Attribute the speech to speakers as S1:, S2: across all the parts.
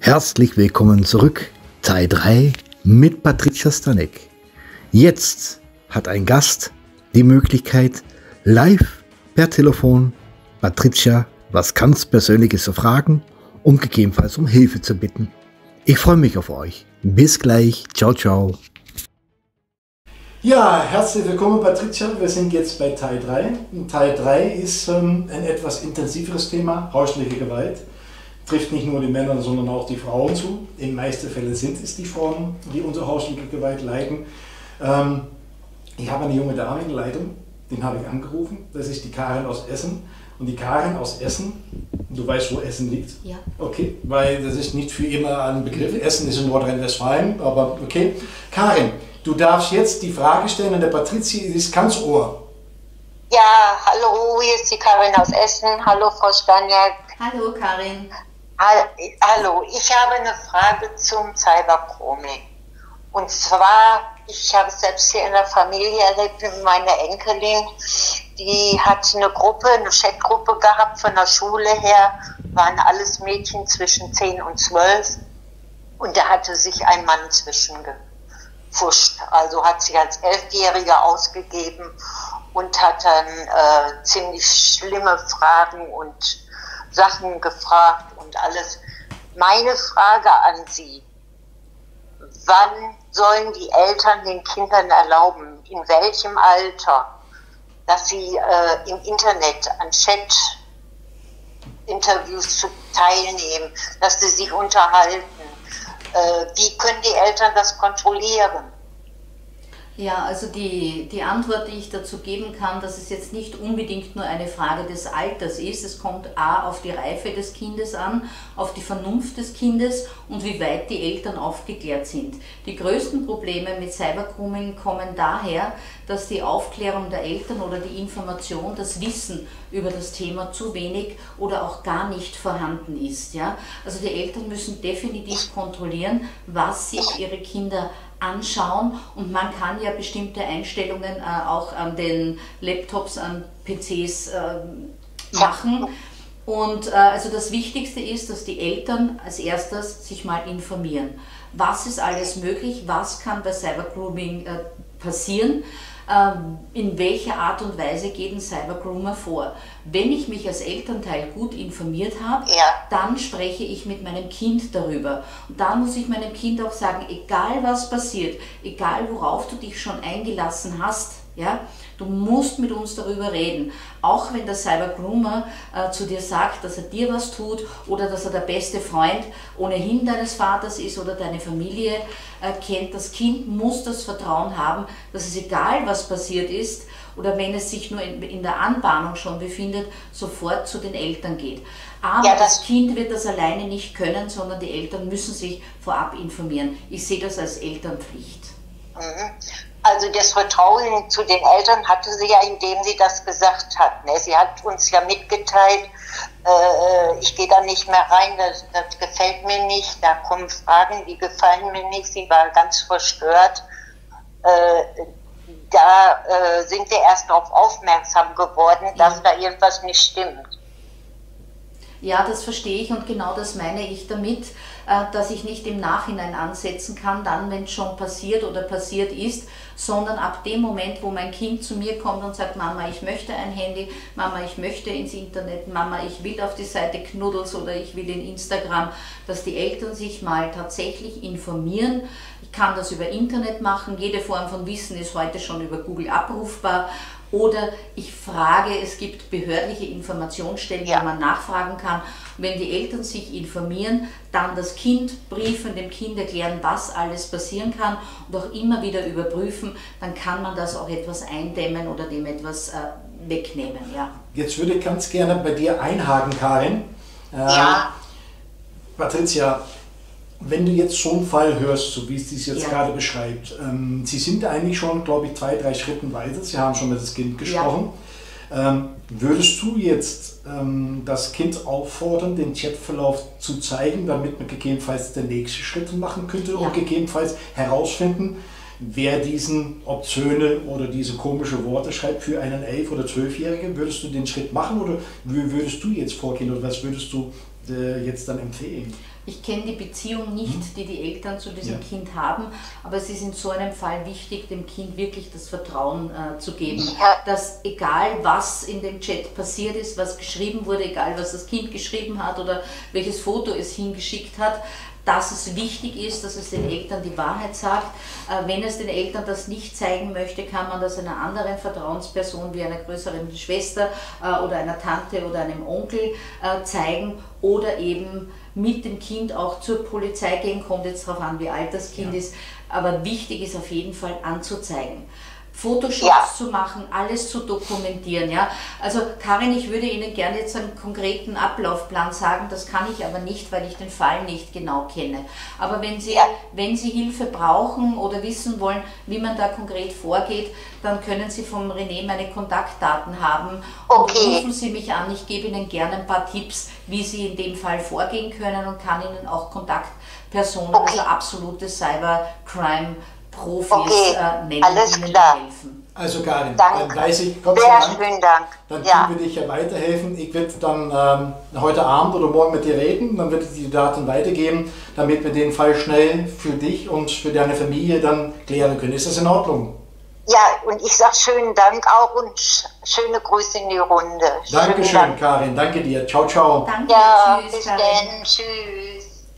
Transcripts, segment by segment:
S1: Herzlich willkommen zurück, Teil 3 mit Patricia Stanek. Jetzt hat ein Gast die Möglichkeit, live per Telefon Patricia was ganz Persönliches zu fragen und gegebenenfalls um Hilfe zu bitten. Ich freue mich auf euch. Bis gleich. Ciao, ciao.
S2: Ja, herzlich willkommen Patricia. Wir sind jetzt bei Teil 3. Und Teil 3 ist ein etwas intensiveres Thema, häusliche Gewalt. Trifft nicht nur die Männer, sondern auch die Frauen zu. In meisten Fällen sind es die Frauen, die unter häuslicher Gewalt leiden. Ich habe eine junge Dame in Leitung, den habe ich angerufen. Das ist die Karin aus Essen. Und die Karin aus Essen, du weißt, wo Essen liegt?
S3: Ja.
S2: Okay, weil das ist nicht für immer ein Begriff. Essen ist in Nordrhein-Westfalen, aber okay. Karin, du darfst jetzt die Frage stellen an der Patricia, die ist ganz Ohr.
S4: Ja, hallo, hier ist die Karin aus Essen. Hallo, Frau Staniak.
S3: Hallo Karin.
S4: Hallo, ich habe eine Frage zum Cybergrooming. Und zwar, ich habe es selbst hier in der Familie erlebt, meine Enkelin, die hat eine Chatgruppe gehabt von der Schule her, waren alles Mädchen zwischen 10 und 12 und da hatte sich ein Mann zwischengefuscht. Also hat sich als 11-Jähriger ausgegeben und hat dann ziemlich schlimme Fragen und Sachen gefragt und alles. Meine Frage an Sie: Wann sollen die Eltern den Kindern erlauben, in welchem Alter, dass sie im Internet an Chat-Interviews teilnehmen, dass sie sich unterhalten? Wie können die Eltern das kontrollieren?
S3: Ja, also die Antwort, die ich dazu geben kann, dass es jetzt nicht unbedingt nur eine Frage des Alters ist. Es kommt A, auf die Reife des Kindes an, auf die Vernunft des Kindes und wie weit die Eltern aufgeklärt sind. Die größten Probleme mit Cybergrooming kommen daher, dass die Aufklärung der Eltern oder die Information, das Wissen über das Thema zu wenig oder auch gar nicht vorhanden ist. Ja? Also die Eltern müssen definitiv kontrollieren, was sich ihre Kinder anschauen, und man kann ja bestimmte Einstellungen auch an den Laptops, an PCs machen. Und also das Wichtigste ist, dass die Eltern als erstes sich mal informieren. Was ist alles möglich? Was kann bei Cybergrooming passieren? In welcher Art und Weise geht ein Cybergroomer vor? Wenn ich mich als Elternteil gut informiert habe, dann spreche ich mit meinem Kind darüber. Und da muss ich meinem Kind auch sagen, egal was passiert, egal worauf du dich schon eingelassen hast, ja, du musst mit uns darüber reden. Auch wenn der Cybergroomer zu dir sagt, dass er dir was tut oder dass er der beste Freund ohnehin deines Vaters ist oder deine Familie kennt, das Kind muss das Vertrauen haben, dass es egal was passiert ist oder wenn es sich nur in der Anbahnung schon befindet, sofort zu den Eltern geht. Aber das Kind wird das alleine nicht können, sondern die Eltern müssen sich vorab informieren. Ich sehe das als Elternpflicht.
S4: Also das Vertrauen zu den Eltern hatte sie ja, indem sie das gesagt hat. Ne? Sie hat uns ja mitgeteilt, ich gehe da nicht mehr rein, das gefällt mir nicht, da kommen Fragen, die gefallen mir nicht. Sie war ganz verstört. Da sind wir erst darauf aufmerksam geworden, dass da irgendwas nicht stimmt.
S3: Ja, das verstehe ich, und genau das meine ich damit, dass ich nicht im Nachhinein ansetzen kann, dann wenn es schon passiert oder passiert ist, sondern ab dem Moment, wo mein Kind zu mir kommt und sagt, Mama, ich möchte ein Handy, Mama, ich möchte ins Internet, Mama, ich will auf die Seite Knuddels oder ich will in Instagram, dass die Eltern sich mal tatsächlich informieren. Ich kann das über Internet machen, jede Form von Wissen ist heute schon über Google abrufbar. Oder ich frage, es gibt behördliche Informationsstellen, wo man nachfragen kann. Und wenn die Eltern sich informieren, dann das Kind briefen, dem Kind erklären, was alles passieren kann und auch immer wieder überprüfen, dann kann man das auch etwas eindämmen oder dem etwas wegnehmen. Ja.
S2: Jetzt würde ich ganz gerne bei dir einhaken, Karin. Patricia, wenn du jetzt so einen Fall hörst, so wie es dies jetzt gerade beschreibt, Sie sind eigentlich schon, glaube ich, 2, 3 Schritten weiter, Sie haben schon mit das Kind gesprochen. Würdest du jetzt das Kind auffordern, den Chatverlauf zu zeigen, damit man gegebenenfalls den nächsten Schritt machen könnte und gegebenenfalls herausfinden, wer diesen obszöne oder diese komische Worte schreibt für einen 11- oder 12-Jährigen? Würdest du den Schritt machen oder wie würdest du jetzt vorgehen oder was würdest du jetzt dann empfehlen?
S3: Ich kenne die Beziehung nicht, die die Eltern zu diesem Kind haben, aber es ist in so einem Fall wichtig, dem Kind wirklich das Vertrauen zu geben, dass egal was in dem Chat passiert ist, was geschrieben wurde, egal was das Kind geschrieben hat oder welches Foto es hingeschickt hat, dass es wichtig ist, dass es den Eltern die Wahrheit sagt. Wenn es den Eltern das nicht zeigen möchte, kann man das einer anderen Vertrauensperson wie einer größeren Schwester oder einer Tante oder einem Onkel zeigen oder eben mit dem Kind auch zur Polizei gehen, kommt jetzt darauf an, wie alt das Kind ist, aber wichtig ist auf jeden Fall anzuzeigen. Fotoshoots zu machen, alles zu dokumentieren. Ja? Also Karin, ich würde Ihnen gerne jetzt einen konkreten Ablaufplan sagen, das kann ich aber nicht, weil ich den Fall nicht genau kenne. Aber wenn Sie Hilfe brauchen oder wissen wollen, wie man da konkret vorgeht, dann können Sie vom René meine Kontaktdaten haben und rufen Sie mich an. Ich gebe Ihnen gerne ein paar Tipps, wie Sie in dem Fall vorgehen können und kann Ihnen auch Kontaktpersonen, also absolute Cybercrime Profis nennen,
S4: alles klar.
S3: helfen.
S2: Also Karin,
S4: Danke.
S2: dann weiß ich, Gott
S4: Sehr
S2: sei Dank,
S4: schönen Dank.
S2: dann können wir dich ja weiterhelfen. Ich werde dann heute Abend oder morgen mit dir reden, dann werde ich die Daten weitergeben, damit wir den Fall schnell für dich und für deine Familie dann klären können. Ist das in Ordnung?
S4: Ja, und ich sage schönen Dank auch und schöne Grüße in die Runde.
S2: Dankeschön, Karin. Danke dir. Ciao, ciao.
S3: Danke,
S4: Ja,
S3: tschüss,
S4: bis
S3: Karin.
S4: dann. Tschüss.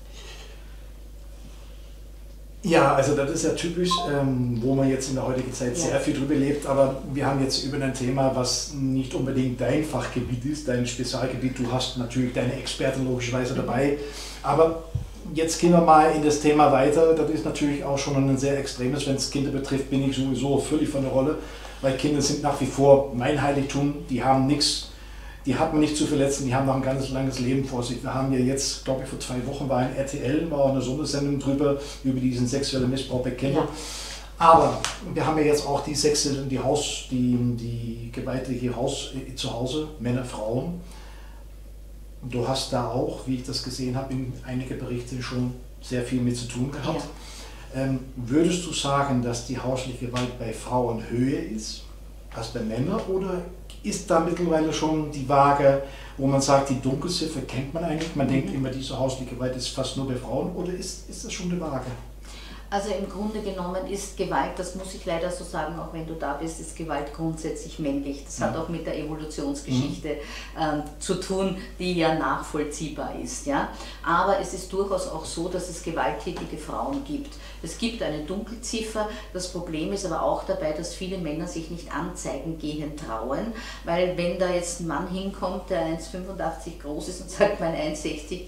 S2: Ja, also das ist ja typisch, wo man jetzt in der heutigen Zeit sehr viel drüber lebt, aber wir haben jetzt über ein Thema, was nicht unbedingt dein Fachgebiet ist, dein Spezialgebiet. Du hast natürlich deine Experten logischerweise dabei, aber jetzt gehen wir mal in das Thema weiter. Das ist natürlich auch schon ein sehr extremes, wenn es Kinder betrifft, bin ich sowieso völlig von der Rolle, weil Kinder sind nach wie vor mein Heiligtum, die haben nichts. Die hat man nicht zu verletzen, die haben noch ein ganz langes Leben vor sich. Wir haben ja jetzt, glaube ich, vor 2 Wochen war in RTL, war eine Sondersendung drüber, über diesen sexuellen Missbrauch bei Kindern. Ja. Aber wir haben ja jetzt auch die gewalttätige zu Hause, Männer, Frauen. Du hast da auch, wie ich das gesehen habe, in einige Berichte schon sehr viel mit zu tun gehabt. Ja. Würdest du sagen, dass die häusliche Gewalt bei Frauen höher ist als bei Männern, oder ist da mittlerweile schon die Waage, wo man sagt, die Dunkelziffer kennt man eigentlich, man denkt immer, diese häusliche Gewalt ist fast nur bei Frauen, oder ist das schon die Waage?
S3: Also im Grunde genommen ist Gewalt, das muss ich leider so sagen, auch wenn du da bist, ist Gewalt grundsätzlich männlich. Das hat auch mit der Evolutionsgeschichte zu tun, die ja nachvollziehbar ist. Ja? Aber es ist durchaus auch so, dass es gewalttätige Frauen gibt. Es gibt eine Dunkelziffer, das Problem ist aber auch dabei, dass viele Männer sich nicht anzeigen gehen trauen, weil wenn da jetzt ein Mann hinkommt, der 1,85 groß ist und sagt, mein 1,60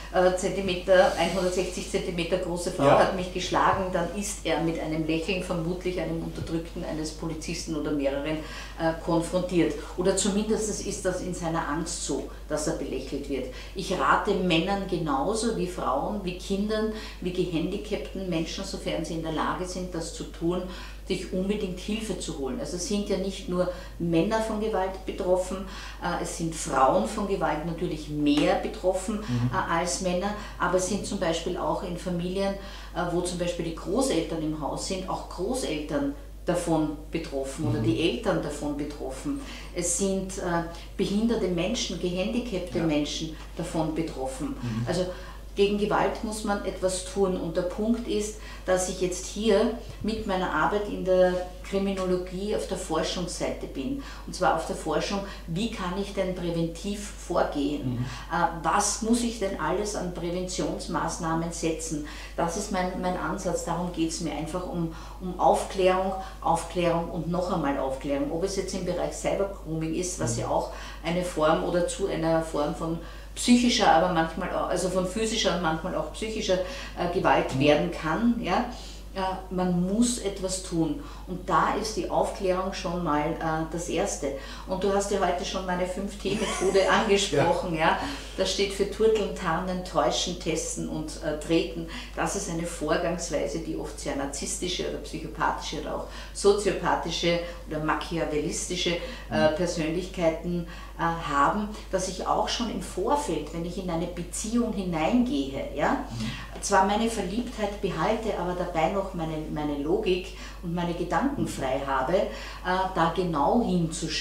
S3: 160 Zentimeter große Frau hat mich geschlagen, dann ist er mit einem Lächeln vermutlich einem Unterdrückten eines Polizisten oder mehreren konfrontiert. Oder zumindest ist das in seiner Angst so, dass er belächelt wird. Ich rate Männern genauso wie Frauen, wie Kindern, wie gehandicapten Menschen, sofern sie in der Lage sind, das zu tun, sich unbedingt Hilfe zu holen. Also es sind ja nicht nur Männer von Gewalt betroffen, es sind Frauen von Gewalt natürlich mehr betroffen als Männer, aber es sind zum Beispiel auch in Familien, wo zum Beispiel die Großeltern im Haus sind, auch Großeltern davon betroffen oder die Eltern davon betroffen. Es sind behinderte Menschen, gehandicapte Menschen davon betroffen. Also gegen Gewalt muss man etwas tun, und der Punkt ist, dass ich jetzt hier mit meiner Arbeit in der Kriminologie auf der Forschungsseite bin. Und zwar auf der Forschung, wie kann ich denn präventiv vorgehen? Was muss ich denn alles an Präventionsmaßnahmen setzen? Das ist mein Ansatz, darum geht es mir einfach um Aufklärung, Aufklärung und noch einmal Aufklärung. Ob es jetzt im Bereich Cybergrooming ist, was ja auch eine Form oder zu einer Form von psychischer, aber manchmal auch, also von physischer und manchmal auch psychischer Gewalt werden kann. Ja? Man muss etwas tun, und da ist die Aufklärung schon mal das Erste. Und du hast ja heute schon meine 5T-Methode angesprochen. Ja. Das steht für Turteln, Tarnen, Täuschen, Testen und Treten. Das ist eine Vorgangsweise, die oft sehr narzisstische oder psychopathische oder auch soziopathische oder machiavellistische Persönlichkeiten haben, dass ich auch schon im Vorfeld, wenn ich in eine Beziehung hineingehe, ja, zwar meine Verliebtheit behalte, aber dabei noch meine Logik und meine Gedanken frei habe, da genau hinzuschauen.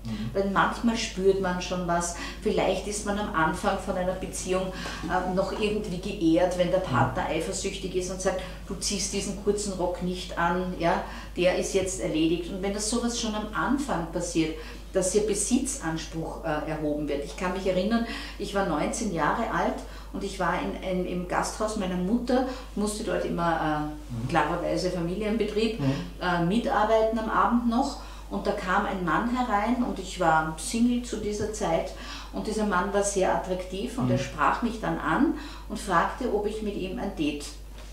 S3: Weil manchmal spürt man schon was, vielleicht ist man am Anfang von einer Beziehung noch irgendwie geehrt, wenn der Partner eifersüchtig ist und sagt, du ziehst diesen kurzen Rock nicht an, ja, der ist jetzt erledigt. Und wenn das sowas schon am Anfang passiert, dass hier Besitzanspruch erhoben wird. Ich kann mich erinnern, ich war 19 Jahre alt und ich war im Gasthaus meiner Mutter, musste dort immer klarerweise Familienbetrieb mitarbeiten am Abend noch. Und da kam ein Mann herein und ich war Single zu dieser Zeit und dieser Mann war sehr attraktiv und er sprach mich dann an und fragte, ob ich mit ihm ein Date,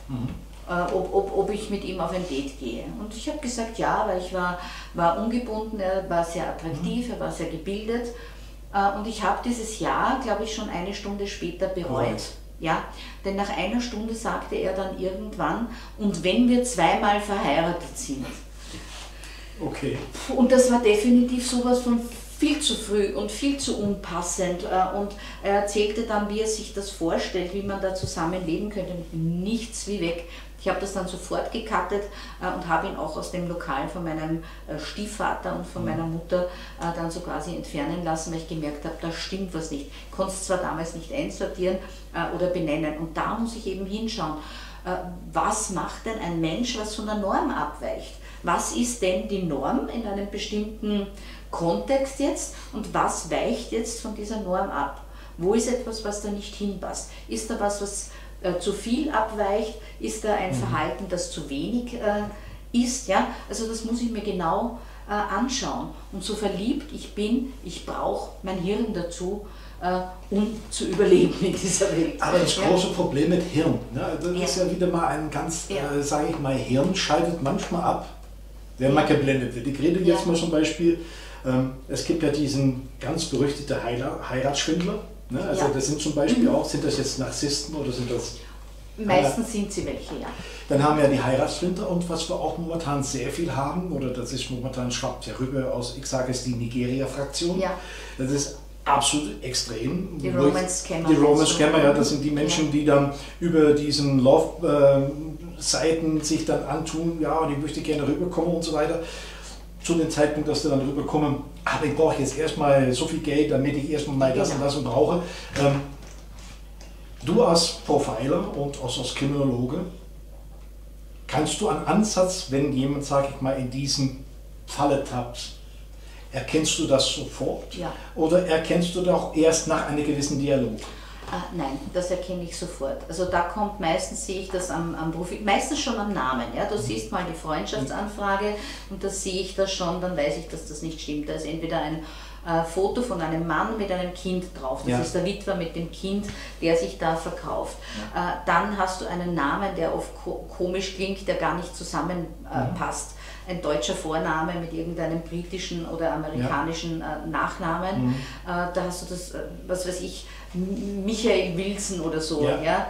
S3: ob ich mit ihm auf ein Date gehe. Und ich habe gesagt ja, weil ich war ungebunden, er war sehr attraktiv, er war sehr gebildet und ich habe dieses Ja, glaube ich, schon eine Stunde später bereut. Ja, denn nach einer Stunde sagte er dann irgendwann, und wenn wir zweimal verheiratet sind.
S2: Okay.
S3: Und das war definitiv sowas von viel zu früh und viel zu unpassend. Und er erzählte dann, wie er sich das vorstellt, wie man da zusammenleben könnte. Nichts wie weg. Ich habe das dann sofort gecuttet und habe ihn auch aus dem Lokal von meinem Stiefvater und von meiner Mutter dann so quasi entfernen lassen, weil ich gemerkt habe, da stimmt was nicht. Ich konnte es zwar damals nicht einsortieren oder benennen. Und da muss ich eben hinschauen, was macht denn ein Mensch, was von der Norm abweicht? Was ist denn die Norm in einem bestimmten Kontext jetzt und was weicht jetzt von dieser Norm ab? Wo ist etwas, was da nicht hinpasst? Ist da was zu viel abweicht? Ist da ein Verhalten, das zu wenig ist? Ja? Also das muss ich mir genau anschauen. Und so verliebt ich bin, ich brauche mein Hirn dazu, um zu überleben in dieser Welt.
S2: Aber das große Problem mit Hirn, ne? Das ist ja wieder mal ein ganz, sage ich mal, Hirn schaltet manchmal ab, wenn man geblendet wird. Ich rede jetzt mal zum Beispiel, es gibt ja diesen ganz berüchtigten Heiratsschwindler. Ne? Also das sind zum Beispiel auch, sind das jetzt Narzissten oder sind das...
S3: Meistens sind sie welche, ja.
S2: Dann haben wir die Heiratsschwindler und was wir auch momentan sehr viel haben, oder das ist momentan, schwappt ja rüber aus, ich sage es, die Nigeria-Fraktion. Ja. Das ist absolut extrem.
S3: Die Romance-Scammer.
S2: Die Romance-Scammer, ja, das sind die Menschen, die dann über diesen Love-Seiten sich dann antun, ja, und ich möchte gerne rüberkommen und so weiter. Zu dem Zeitpunkt, dass sie dann rüberkommen, aber ich brauche jetzt erstmal so viel Geld, damit ich erstmal mal das und das und brauche. Du als Profiler und auch als Kriminologe, kannst du einen Ansatz, wenn jemand, sage ich mal, in diesem Falle tappt, erkennst du das sofort? Ja. Oder erkennst du das auch erst nach einem gewissen Dialog?
S3: Nein, das erkenne ich sofort. Also da kommt meistens, sehe ich das am Profil, meistens schon am Namen. Ja? Du siehst mal die Freundschaftsanfrage und da sehe ich das schon, dann weiß ich, dass das nicht stimmt. Da ist entweder ein Foto von einem Mann mit einem Kind drauf. Das ist der Witwer mit dem Kind, der sich da verkauft. Ja. Dann hast du einen Namen, der oft komisch klingt, der gar nicht zusammenpasst. Ein deutscher Vorname mit irgendeinem britischen oder amerikanischen Nachnamen. Da hast du das, was weiß ich, Michael Wilson oder so. Ja?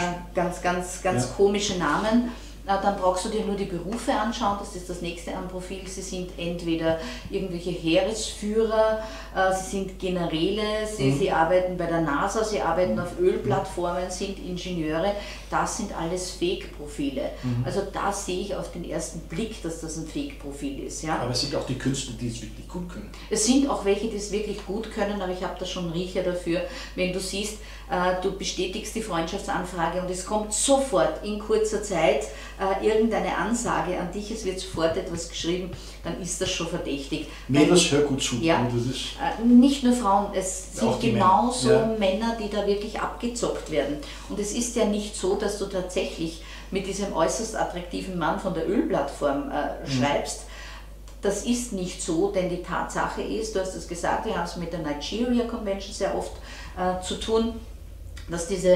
S3: Ganz komische Namen. Dann brauchst du dir nur die Berufe anschauen, das ist das nächste am Profil. Sie sind entweder irgendwelche Heeresführer, sie sind Generäle, sie arbeiten bei der NASA, sie arbeiten auf Ölplattformen, sind Ingenieure. Das sind alles Fake-Profile. Also da sehe ich auf den ersten Blick, dass das ein Fake-Profil ist. Ja?
S2: Aber es sind auch die Künstler, die es wirklich gut können.
S3: Es sind auch welche, die es wirklich gut können, aber ich habe da schon einen Riecher dafür, wenn du siehst, du bestätigst die Freundschaftsanfrage und es kommt sofort in kurzer Zeit irgendeine Ansage an dich, es wird sofort etwas geschrieben, dann ist das schon verdächtig.
S2: Mädels, hör gut zu.
S3: Ja, nicht nur Frauen, es sind genauso Männer, die da wirklich abgezockt werden. Und es ist ja nicht so, dass du tatsächlich mit diesem äußerst attraktiven Mann von der Ölplattform schreibst. Das ist nicht so, denn die Tatsache ist, du hast es gesagt, wir haben es mit der Nigeria Convention sehr oft zu tun, dass diese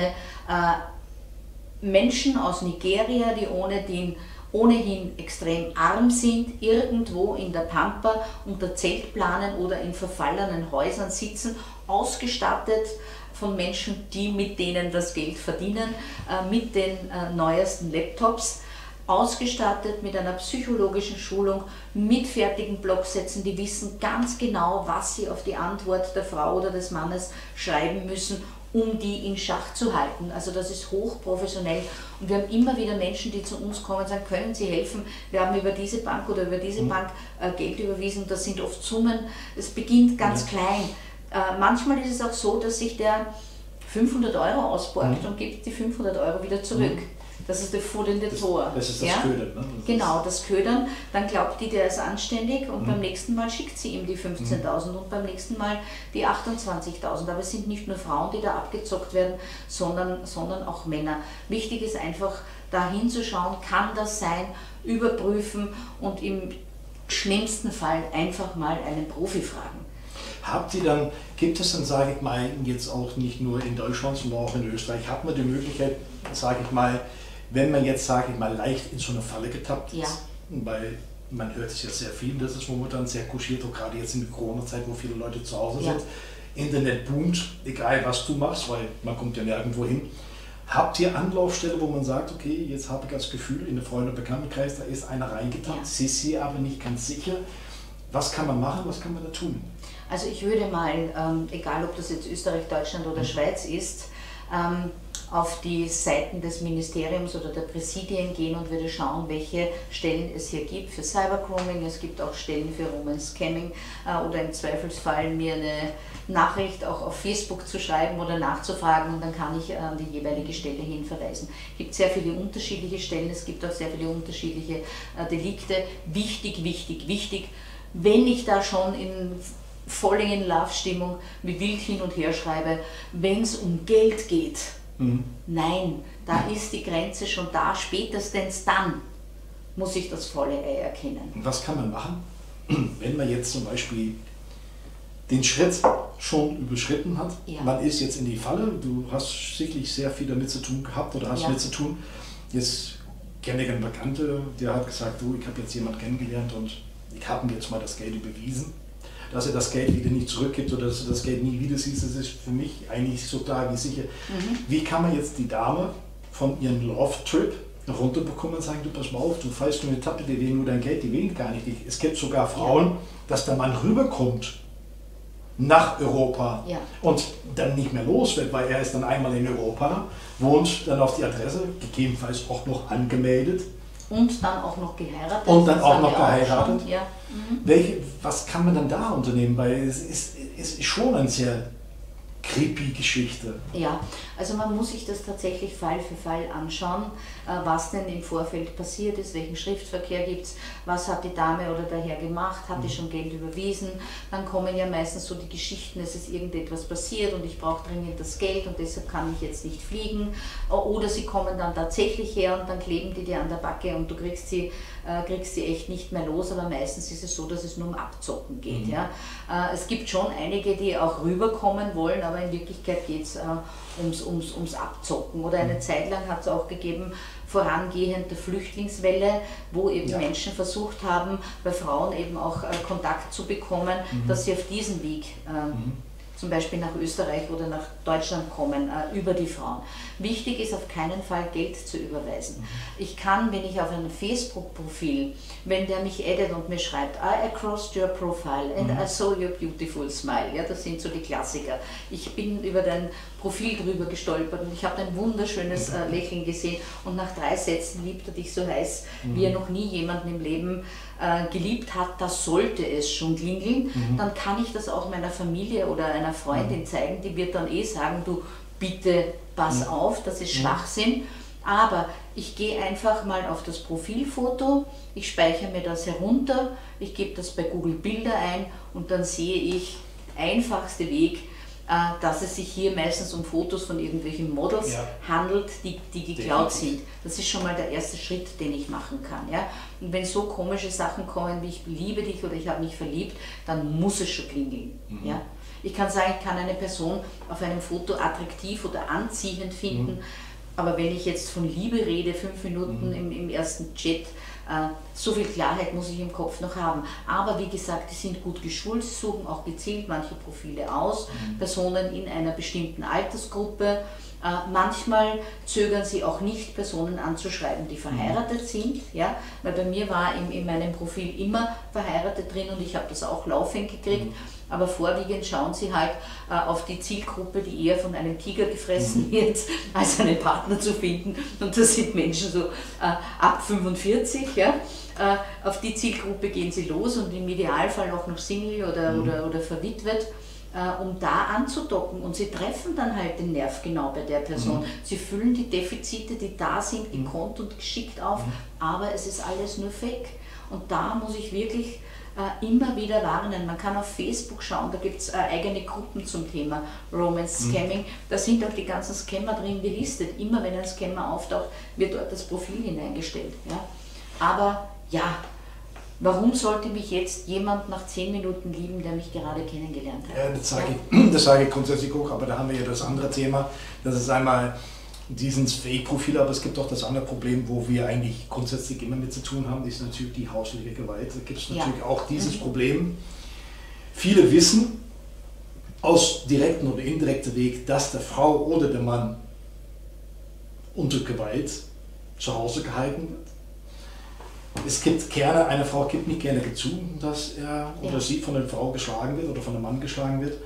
S3: Menschen aus Nigeria, die ohnehin extrem arm sind, irgendwo in der Pampa unter Zeltplanen oder in verfallenen Häusern sitzen, ausgestattet von Menschen, die mit denen das Geld verdienen, mit den neuesten Laptops, ausgestattet mit einer psychologischen Schulung, mit fertigen Blogsätzen, die wissen ganz genau, was sie auf die Antwort der Frau oder des Mannes schreiben müssen, um die in Schach zu halten. Also das ist hochprofessionell und wir haben immer wieder Menschen, die zu uns kommen und sagen, können Sie helfen? Wir haben über diese Bank oder über diese Bank Geld überwiesen. Das sind oft Summen. Es beginnt ganz klein. Manchmal ist es auch so, dass sich der 500 € ausborgt und gibt die 500 € wieder zurück. Das ist der Foot in the Door.
S2: Das ist das Ködern, ne?
S3: Genau, das Ködern. Dann glaubt die, der ist anständig und beim nächsten Mal schickt sie ihm die 15.000 und beim nächsten Mal die 28.000. Aber es sind nicht nur Frauen, die da abgezockt werden, sondern auch Männer. Wichtig ist einfach, da hinzuschauen, kann das sein, überprüfen und im schlimmsten Fall einfach mal einen Profi fragen.
S2: Gibt es dann, sage ich mal, jetzt auch nicht nur in Deutschland, sondern auch in Österreich, hat man die Möglichkeit, sage ich mal, wenn man jetzt, sage ich mal, leicht in so eine Falle getappt ist, weil man hört sich jetzt sehr viel, das ist momentan sehr couchiert, auch gerade jetzt in der Corona-Zeit, wo viele Leute zu Hause sind, Internet boomt, egal was du machst, weil man kommt ja nirgendwo hin. Habt ihr Anlaufstelle, wo man sagt, okay, jetzt habe ich das Gefühl, in der Freunde- und Bekanntenkreis, da ist einer reingetappt, sie ist hier aber nicht ganz sicher. Was kann man machen, was kann man da tun?
S3: Also ich würde mal, egal ob das jetzt Österreich, Deutschland oder Schweiz ist, auf die Seiten des Ministeriums oder der Präsidien gehen und würde schauen, welche Stellen es hier gibt für Cybergrooming. Es gibt auch Stellen für Roman-Scamming oder im Zweifelsfall mir eine Nachricht auch auf Facebook zu schreiben oder nachzufragen und dann kann ich an die jeweilige Stelle hin verweisen. Es gibt sehr viele unterschiedliche Stellen, es gibt auch sehr viele unterschiedliche Delikte. Wichtig, wichtig, wichtig, wenn ich da schon voll in Love-Stimmung wie wild hin und her schreibe, wenn es um Geld geht, nein, da ist die Grenze schon da, spätestens dann muss ich das volle Ei erkennen.
S2: Und was kann man machen, wenn man jetzt zum Beispiel den Schritt schon überschritten hat? Man ist jetzt in die Falle, du hast sicherlich sehr viel damit zu tun gehabt oder hast mit zu tun. Jetzt kenne ich einen Bekannte, der hat gesagt, du, ich habe jetzt jemanden kennengelernt und ich habe ihm jetzt mal das Geld überwiesen. Dass er das Geld wieder nicht zurückgibt oder dass er das Geld nie wieder sieht, das ist für mich eigentlich so klar wie sicher. Wie kann man jetzt die Dame von ihrem Love-Trip runterbekommen und sagen, du pass mal auf, du fallst nur eine Tappe, die will nur dein Geld, die will gar nicht. Es gibt sogar Frauen, dass der Mann rüberkommt nach Europa und dann nicht mehr los wird, weil er ist dann einmal in Europa, wohnt dann auf die Adresse, gegebenenfalls auch noch angemeldet.
S3: Und dann auch noch geheiratet.
S2: Und dann auch noch geheiratet.
S3: Ja.
S2: Was kann man dann da unternehmen? Weil es ist schon eine sehr creepy Geschichte.
S3: Ja, also man muss sich das tatsächlich Fall für Fall anschauen, was denn im Vorfeld passiert ist, welchen Schriftverkehr gibt es, was hat die Dame oder der Herr gemacht, hat die schon Geld überwiesen. Dann kommen ja meistens so die Geschichten, es ist irgendetwas passiert und ich brauche dringend das Geld und deshalb kann ich jetzt nicht fliegen. Oder sie kommen dann tatsächlich her und dann kleben die dir an der Backe und du kriegst sie echt nicht mehr los, aber meistens ist es so, dass es nur um Abzocken geht. Ja? Es gibt schon einige, die auch rüberkommen wollen, aber in Wirklichkeit geht es ums Abzocken. Oder eine Zeit lang hat es auch gegeben, vorangehend der Flüchtlingswelle, wo eben Menschen versucht haben, bei Frauen eben auch Kontakt zu bekommen, dass sie auf diesem Weg zum Beispiel nach Österreich oder nach Deutschland kommen, über die Frauen. Wichtig ist auf keinen Fall Geld zu überweisen. Ich kann, wenn ich auf einem Facebook-Profil, wenn der mich addet und mir schreibt, I crossed your profile and I saw your beautiful smile, ja, das sind so die Klassiker. Ich bin über dein Profil drüber gestolpert und ich habe dein wunderschönes Lächeln gesehen und nach 3 Sätzen liebt er dich so heiß, wie er noch nie jemanden im Leben geliebt hat, da sollte es schon klingeln, dann kann ich das auch meiner Familie oder einer Freundin zeigen, die wird dann sagen, du bitte pass auf, das ist Schwachsinn, aber ich gehe einfach mal auf das Profilfoto, ich speichere mir das herunter, ich gebe das bei Google Bilder ein und dann sehe ich, einfachste Weg, dass es sich hier meistens um Fotos von irgendwelchen Models handelt, die geklaut sind. Das ist schon mal der erste Schritt, den ich machen kann. Ja? Und wenn so komische Sachen kommen wie ich liebe dich oder ich habe mich verliebt, dann muss es schon klingeln. Ja? Ich kann sagen, ich kann eine Person auf einem Foto attraktiv oder anziehend finden, aber wenn ich jetzt von Liebe rede, 5 Minuten im ersten Chat, so viel Klarheit muss ich im Kopf noch haben. Aber wie gesagt, die sind gut geschult, sie suchen auch gezielt manche Profile aus, Personen in einer bestimmten Altersgruppe. Manchmal zögern sie auch nicht, Personen anzuschreiben, die verheiratet sind. Ja? Weil bei mir war in meinem Profil immer verheiratet drin und ich habe das auch laufend gekriegt. aber vorwiegend schauen sie halt auf die Zielgruppe, die eher von einem Tiger gefressen wird, als einen Partner zu finden. Und das sind Menschen so ab 45. Ja? Auf die Zielgruppe gehen sie los und im Idealfall auch noch Single oder verwitwet, um da anzudocken, und sie treffen dann halt den Nerv genau bei der Person. Sie füllen die Defizite, die da sind, gekonnt und geschickt auf, aber es ist alles nur Fake. Und da muss ich wirklich immer wieder warnen. Man kann auf Facebook schauen, da gibt es eigene Gruppen zum Thema Romance Scamming. Da sind auch die ganzen Scammer drin gelistet. Immer wenn ein Scammer auftaucht, wird dort das Profil hineingestellt. Ja? Aber ja, warum sollte mich jetzt jemand nach 10 Minuten lieben, der mich gerade kennengelernt hat?
S2: Ja, das sage ich grundsätzlich auch, aber da haben wir ja das andere Thema. Das ist einmal dieses Fake-Profil, aber es gibt auch das andere Problem, wo wir eigentlich grundsätzlich immer mit zu tun haben, ist natürlich die häusliche Gewalt. Da gibt es natürlich auch dieses Problem. Viele wissen aus direktem oder indirektem Weg, dass der Frau oder der Mann unter Gewalt zu Hause gehalten wird. Es gibt gerne, eine Frau gibt nicht gerne zu, dass er oder sie von der Frau geschlagen wird oder von dem Mann geschlagen wird.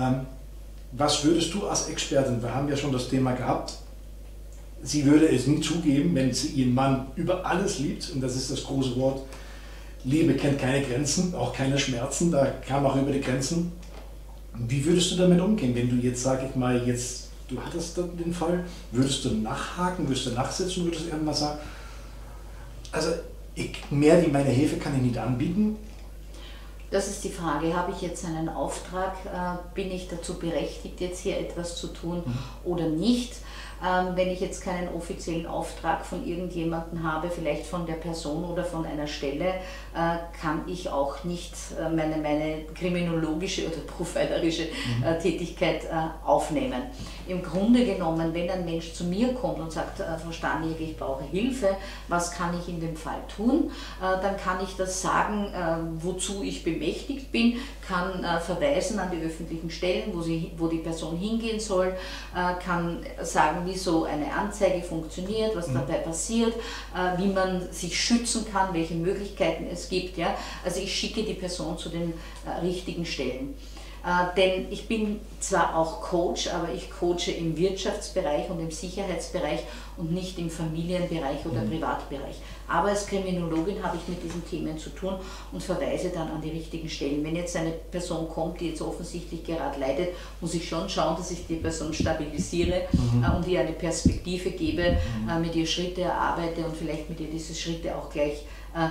S2: Was würdest du als Expertin, wir haben ja schon das Thema gehabt, sie würde es nie zugeben, wenn sie ihren Mann über alles liebt, und das ist das große Wort, Liebe kennt keine Grenzen, auch keine Schmerzen, da kam auch über die Grenzen. Wie würdest du damit umgehen, wenn du jetzt, sag ich mal, du hattest den Fall, würdest du nachhaken, würdest du nachsitzen, würdest du irgendwas sagen, also mehr wie meine Hilfe kann ich nicht anbieten?
S3: Das ist die Frage, habe ich jetzt einen Auftrag, bin ich dazu berechtigt, jetzt hier etwas zu tun oder nicht? Wenn ich jetzt keinen offiziellen Auftrag von irgendjemandem habe, vielleicht von der Person oder von einer Stelle, kann ich auch nicht meine kriminologische oder profilerische Tätigkeit aufnehmen. Im Grunde genommen, wenn ein Mensch zu mir kommt und sagt, Frau Staniek, ich brauche Hilfe, was kann ich in dem Fall tun, dann kann ich das sagen, wozu ich bemächtigt bin, kann verweisen an die öffentlichen Stellen, wo die Person hingehen soll, kann sagen, wie so eine Anzeige funktioniert, was dabei passiert, wie man sich schützen kann, welche Möglichkeiten es gibt. Ja? Also ich schicke die Person zu den richtigen Stellen. Denn ich bin zwar auch Coach, aber ich coache im Wirtschaftsbereich und im Sicherheitsbereich und nicht im Familienbereich oder Privatbereich. Aber als Kriminologin habe ich mit diesen Themen zu tun und verweise dann an die richtigen Stellen. Wenn jetzt eine Person kommt, die jetzt offensichtlich gerade leidet, muss ich schon schauen, dass ich die Person stabilisiere und ihr eine Perspektive gebe, mit ihr Schritte erarbeite und vielleicht mit ihr diese Schritte auch gleich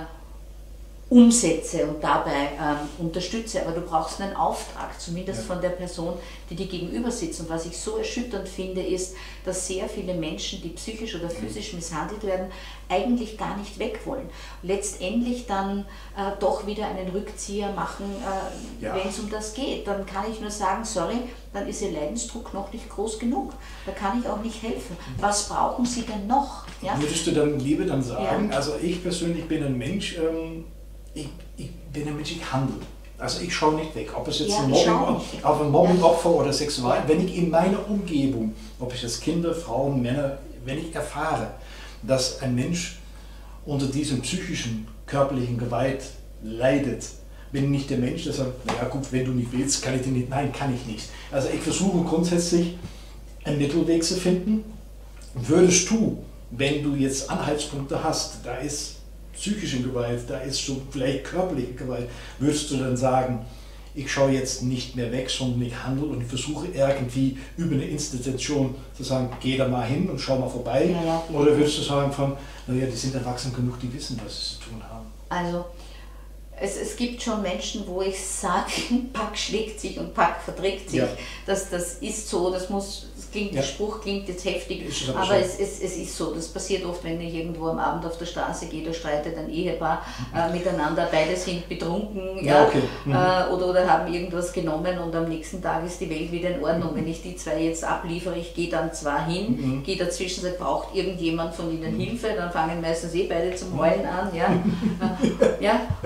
S3: umsetze und dabei unterstütze. Aber du brauchst einen Auftrag, zumindest von der Person, die dir gegenüber sitzt. Und was ich so erschütternd finde, ist, dass sehr viele Menschen, die psychisch oder physisch misshandelt werden, eigentlich gar nicht weg wollen. Letztendlich dann doch wieder einen Rückzieher machen, wenn es um das geht. Dann kann ich nur sagen, sorry, dann ist ihr Leidensdruck noch nicht groß genug. Da kann ich auch nicht helfen. Was brauchen Sie denn noch? Ja?
S2: Würdest du dann lieber dann sagen, also ich persönlich bin ein Mensch, ich bin ein Mensch, ich handle. Also ich schaue nicht weg, ob es jetzt ein Mobbingopfer oder Sexual, wenn ich in meiner Umgebung, ob ich das Kinder, Frauen, Männer, wenn ich erfahre, dass ein Mensch unter diesem psychischen, körperlichen Gewalt leidet, bin nicht der Mensch, der sagt, naja gut, wenn du nicht willst, kann ich dir nicht, nein, kann ich nicht. Also ich versuche grundsätzlich einen Mittelweg zu finden. Würdest du, wenn du jetzt Anhaltspunkte hast, da ist psychische Gewalt, da ist so vielleicht körperliche Gewalt, würdest du dann sagen, ich schaue jetzt nicht mehr weg, sondern ich handle und ich versuche irgendwie über eine Institution zu sagen, geh da mal hin und schau mal vorbei? Oder würdest du sagen von, naja, die sind erwachsen genug, die wissen, was sie zu tun haben?
S3: Also es gibt schon Menschen, wo ich sage, Pack schlägt sich und Pack verträgt sich. Das ist so, der Spruch klingt jetzt heftig, aber es ist so. Das passiert oft, wenn ich irgendwo am Abend auf der Straße gehe, da streitet ein Ehepaar miteinander, beide sind betrunken oder haben irgendwas genommen und am nächsten Tag ist die Welt wieder in Ordnung. Wenn ich die zwei jetzt abliefere, ich gehe dann zwar hin, gehe dazwischen, sagt, braucht irgendjemand von ihnen Hilfe, dann fangen meistens beide zum Heulen an. Oder ich sage,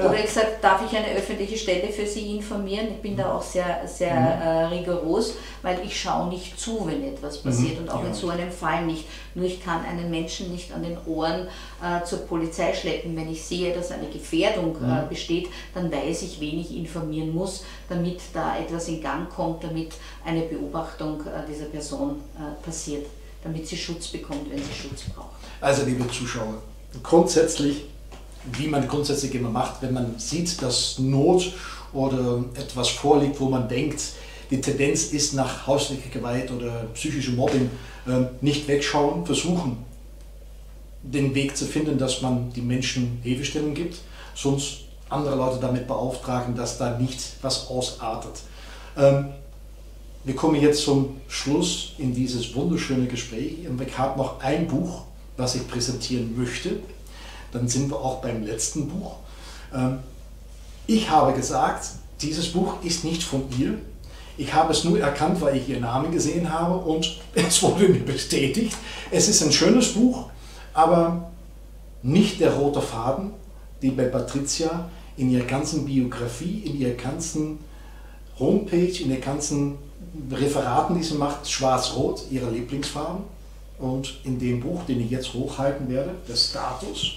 S3: gesagt, darf ich eine öffentliche Stelle für Sie informieren? Ich bin da auch sehr, sehr rigoros, weil ich schaue nicht zu, wenn etwas passiert und auch in so einem Fall nicht. Nur ich kann einen Menschen nicht an den Ohren zur Polizei schleppen. Wenn ich sehe, dass eine Gefährdung besteht, dann weiß ich, wen ich informieren muss, damit da etwas in Gang kommt, damit eine Beobachtung dieser Person passiert, damit sie Schutz bekommt, wenn sie Schutz braucht.
S2: Also liebe Zuschauer, grundsätzlich, wie man grundsätzlich immer macht, wenn man sieht, dass Not oder etwas vorliegt, wo man denkt, die Tendenz ist nach häuslicher Gewalt oder psychischem Mobbing, nicht wegschauen, versuchen, den Weg zu finden, dass man die Menschen Hilfestellung gibt, sonst andere Leute damit beauftragen, dass da nicht was ausartet. Wir kommen jetzt zum Schluss in dieses wunderschöne Gespräch. Ich habe noch ein Buch, was ich präsentieren möchte. Dann sind wir auch beim letzten Buch. Ich habe gesagt, dieses Buch ist nicht von ihr. Ich habe es nur erkannt, weil ich ihren Namen gesehen habe und es wurde mir bestätigt. Es ist ein schönes Buch, aber nicht der rote Faden, die bei Patricia in ihrer ganzen Biografie, in ihrer ganzen Homepage, in den ganzen Referaten, die sie macht, schwarz-rot, ihre Lieblingsfarben. Und in dem Buch, den ich jetzt hochhalten werde, der Status.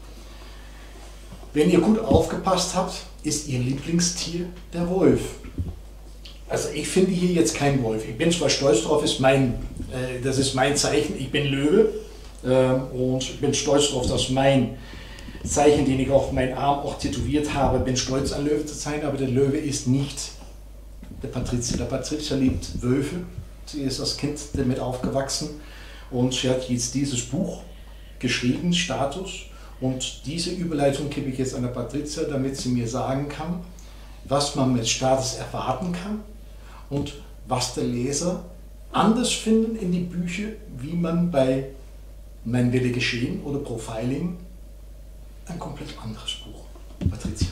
S2: Wenn ihr gut aufgepasst habt, ist ihr Lieblingstier der Wolf. Also ich finde hier jetzt keinen Wolf. Ich bin zwar stolz drauf, das ist mein Zeichen, ich bin Löwe und ich bin stolz darauf, dass mein Zeichen, den ich auf meinen Arm auch tätowiert habe, bin stolz an Löwe zu sein, aber der Löwe ist nicht der Patricia. Der Patricia liebt Wölfe, sie ist als Kind damit aufgewachsen und sie hat jetzt dieses Buch geschrieben, Status, und diese Überleitung gebe ich jetzt an der Patricia, damit sie mir sagen kann, was man mit Status erwarten kann und was der Leser anders finden in die Bücher, wie man bei Mein Wille geschehen oder Profiling ein komplett anderes Buch. Patricia.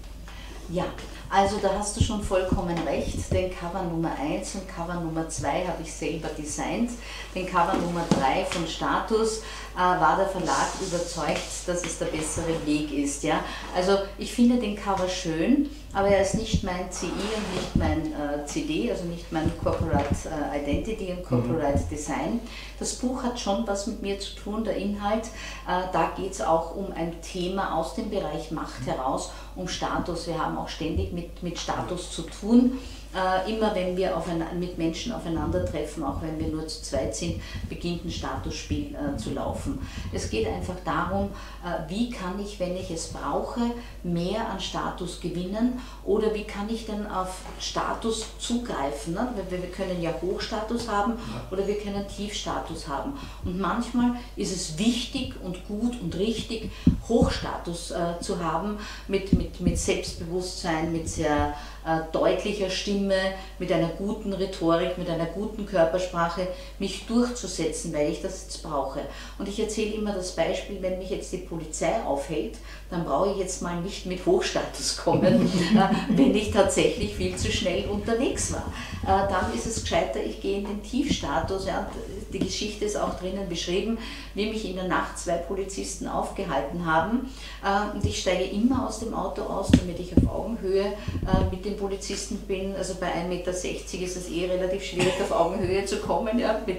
S3: Ja, also da hast du schon vollkommen recht. Den Cover Nummer 1 und Cover Nummer 2 habe ich selber designt. Den Cover Nummer 3 von Status war der Verlag überzeugt, dass es der bessere Weg ist. Ja? Also ich finde den Cover schön, aber er ist nicht mein CI und nicht mein CD, also nicht mein Corporate Identity und Corporate Design. Das Buch hat schon was mit mir zu tun, der Inhalt. Da geht es auch um ein Thema aus dem Bereich Macht heraus, um Status. Wir haben auch ständig mit Status zu tun. Immer wenn wir mit Menschen aufeinandertreffen, auch wenn wir nur zu zweit sind, beginnt ein Statusspiel zu laufen. Es geht einfach darum, wie kann ich, wenn ich es brauche, mehr an Status gewinnen oder wie kann ich denn auf Status zugreifen. Ne? Wir können ja Hochstatus haben oder wir können Tiefstatus haben. Und manchmal ist es wichtig und gut und richtig, Hochstatus zu haben mit Selbstbewusstsein, mit sehr deutlicher Stimme, mit einer guten Rhetorik, mit einer guten Körpersprache, mich durchzusetzen, weil ich das jetzt brauche. Und ich erzähle immer das Beispiel, wenn mich jetzt die Polizei aufhält, dann brauche ich jetzt mal nicht mit Hochstatus kommen, wenn ich tatsächlich viel zu schnell unterwegs war. Dann ist es gescheiter, ich gehe in den Tiefstatus. Ja, die Geschichte ist auch drinnen beschrieben, wie mich in der Nacht 2 Polizisten aufgehalten haben. Und ich steige immer aus dem Auto aus, damit ich auf Augenhöhe mit den Polizisten bin. Also bei 1,60 Meter ist es relativ schwierig, auf Augenhöhe zu kommen, ja, mit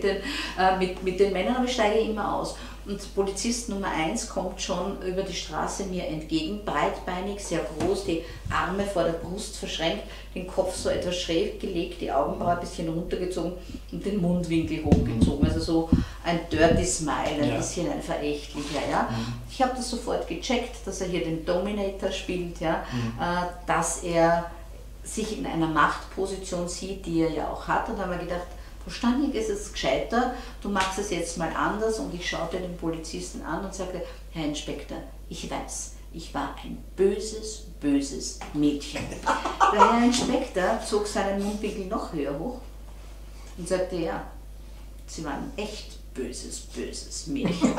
S3: den Männern, aber ich steige immer aus. Und Polizist Nummer 1 kommt schon über die Straße mir entgegen, breitbeinig, sehr groß, die Arme vor der Brust verschränkt, den Kopf so etwas schräg gelegt, die Augenbraue ein bisschen runtergezogen und den Mundwinkel hochgezogen. Also so ein Dirty Smile, ein bisschen ein verächtlicher. Ja. Ich habe das sofort gecheckt, dass er hier den Dominator spielt, ja, dass er sich in einer Machtposition sieht, die er ja auch hat, und da haben wir gedacht, Verstandig ist es gescheiter, du machst es jetzt mal anders, und ich schaute den Polizisten an und sagte, Herr Inspektor, ich weiß, ich war ein böses, böses Mädchen. Der Herr Inspektor zog seinen Mundwinkel noch höher hoch und sagte, ja, Sie waren ein echt böses, böses Mädchen.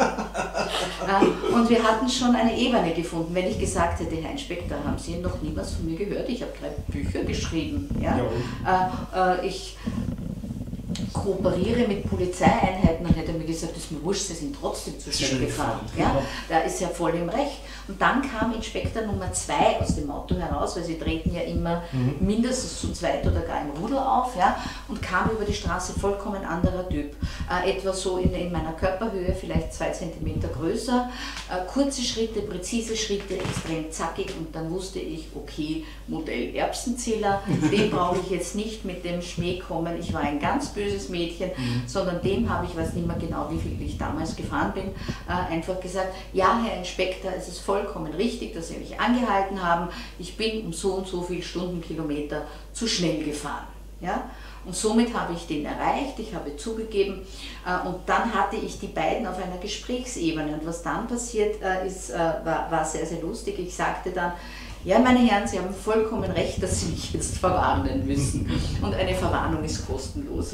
S3: Und wir hatten schon eine Ebene gefunden. Wenn ich gesagt hätte, Herr Inspektor, haben Sie noch nie was von mir gehört? Ich habe 3 Bücher geschrieben. Ja? Ich kooperiere mit Polizeieinheiten, dann hätte er mir gesagt, das ist mir wurscht, sie sind trotzdem zu schnell gefahren. Ja? Da ist ja voll im Recht. Und dann kam Inspektor Nummer 2 aus dem Auto heraus, weil sie treten ja immer mindestens zu zweit oder gar im Rudel auf, ja, und kam über die Straße, vollkommen anderer Typ. Etwa so in meiner Körperhöhe, vielleicht 2 cm größer, kurze Schritte, präzise Schritte, extrem zackig, und dann wusste ich, okay, Modell Erbsenzähler, dem brauche ich jetzt nicht mit dem Schmäh kommen, ich war ein ganz böses Mädchen, sondern dem habe ich, weiß nicht mehr genau, wie viel ich damals gefahren bin, einfach gesagt, ja, Herr Inspektor, es ist vollkommen richtig, dass Sie mich angehalten haben, ich bin um so und so viel Stundenkilometer zu schnell gefahren. Ja? Und somit habe ich den erreicht, ich habe zugegeben, und dann hatte ich die beiden auf einer Gesprächsebene, und was dann passiert ist, war sehr, sehr lustig. Ich sagte dann, ja, meine Herren, Sie haben vollkommen recht, dass Sie mich jetzt verwarnen müssen, und eine Verwarnung ist kostenlos.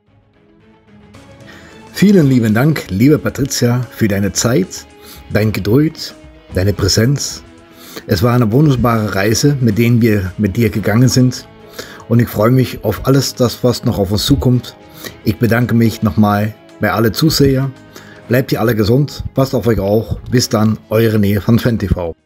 S1: Vielen lieben Dank, liebe Patricia, für deine Zeit, deine Geduld, deine Präsenz. Es war eine wunderbare Reise, mit der wir mit dir gegangen sind, und ich freue mich auf alles das, was noch auf uns zukommt. Ich bedanke mich nochmal bei allen Zusehern. Bleibt ihr alle gesund, passt auf euch auch. Bis dann, eure Nähe von FanTV.